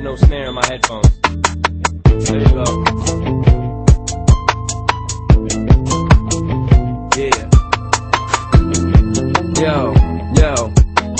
have no snare in my headphones. There you go. Yeah. Yo.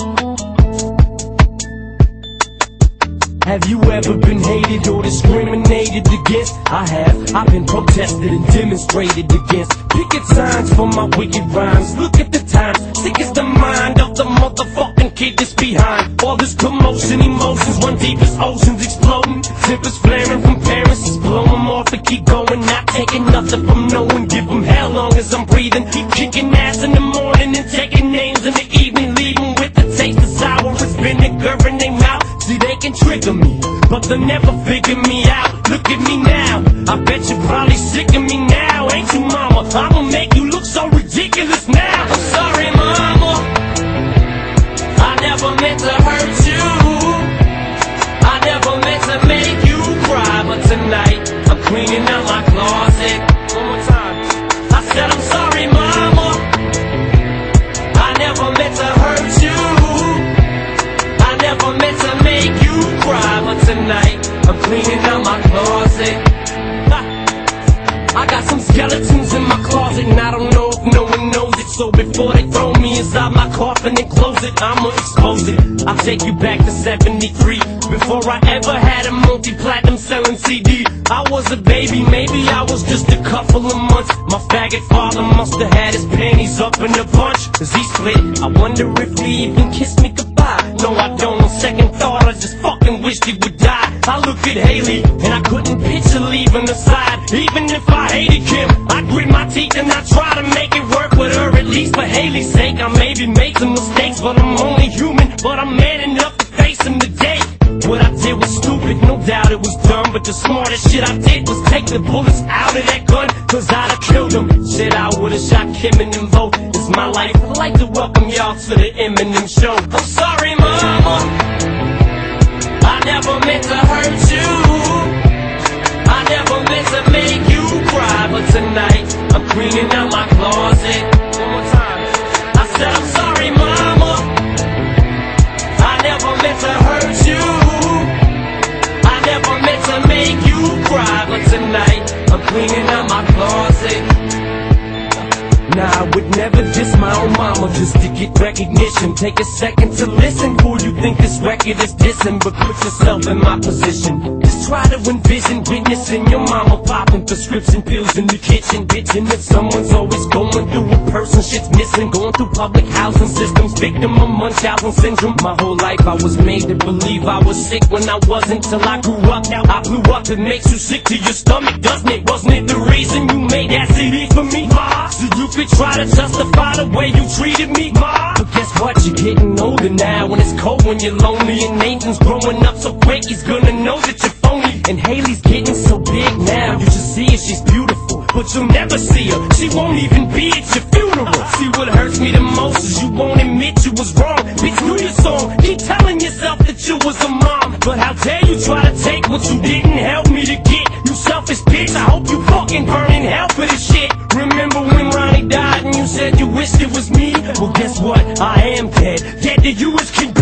Have you ever been hated or discriminated against? I have. I've been protested and demonstrated against. Picket signs for my wicked rhymes. Look at the times. Sick is the mind of the motherfucking kid that's behind all this commotion. Emotions run deep as oceans exploding. Tempers flaring from parents. Just blow them off and keep going. Not taking nothing from no one. Give them hell long as I'm breathing. Keep kicking ass in the morning and taking names in the evening. Leaving with the taste of sour as vinegar in their mouth. See, they can trigger me, but they'll never figure me out. Look at me now, I bet you're probably sick of me now. Ain't you, mama? I'ma make you look so ridiculous now. I'm sorry, mama, I never meant to hurt you. I never meant to make you cry, but tonight I'm cleaning out my closet. One more time. I said I'm sorry, mama, I never meant to hurt you. I never meant to make you cry, but tonight I'm cleaning out my closet. I got some skeletons in my closet, and I don't know if no one knows it. So before they throw me inside my coffin and close it, I'ma expose it. I'll take you back to 73, before I ever had a multi-platinum selling CD. I was a baby, maybe I was just a couple of months. My faggot father must have had his panties up in a bunch. As he split, I wonder if he even kissed me goodbye. No, I don't. On second thought, I just fucking wished he would die. I look at Haley, and I couldn't picture leaving her side. Even if I hated Kim, I grit my teeth and I try to make it work with her. At least for Haley's sake, I maybe made some mistakes, but I'm only human. But I'm man enough to face them today. What I did was stupid, no doubt it was dumb, but the smartest shit I did was take the bullets out of that gun, cause I'd have killed him. Shit, I would've shot Kim and them both. It's my life. I'd like to welcome y'all to the Eminem show. I'm sorry, mama, I never meant to hurt you. I never meant to make you cry, but tonight I'm cleaning out my closet. One more time. I said I'm sorry, mama, I never meant to hurt you. I never meant to make you cry, but tonight I'm cleaning out my closet. Nah, I would never diss my own mama just to get recognition. Take a second to listen. Who you think this record is dissing? But put yourself in my position. Just try to envision witnessing your mama popping prescription pills in the kitchen, bitching that someone's always going through a person shit's missing. Going through public housing systems, victim of Munchausen syndrome. My whole life I was made to believe I was sick when I wasn't, till I grew up. Now I blew up. It makes you sick to your stomach, doesn't it? Wasn't it the reason you made that CD for me, ma? So you could try to justify the way you treated me, ma. But guess what? You're getting older now, and it's cold when you're lonely. And Nathan's growing up so quick, he's gonna know that you're phony. And Haley's getting so big now, you should see her, she's beautiful, but you'll never see her. She won't even be at your funeral. See, what hurts me the most is you won't admit you was wrong. Bitch, knew your song, keep telling yourself that you was a mom. But how dare you try to take what you didn't help me to get? You selfish bitch, I hope you fucking burn in hell for this shit. Remember when Ronnie died and you said you wished it was me? Well, guess what? I am dead. Dead to you as can be.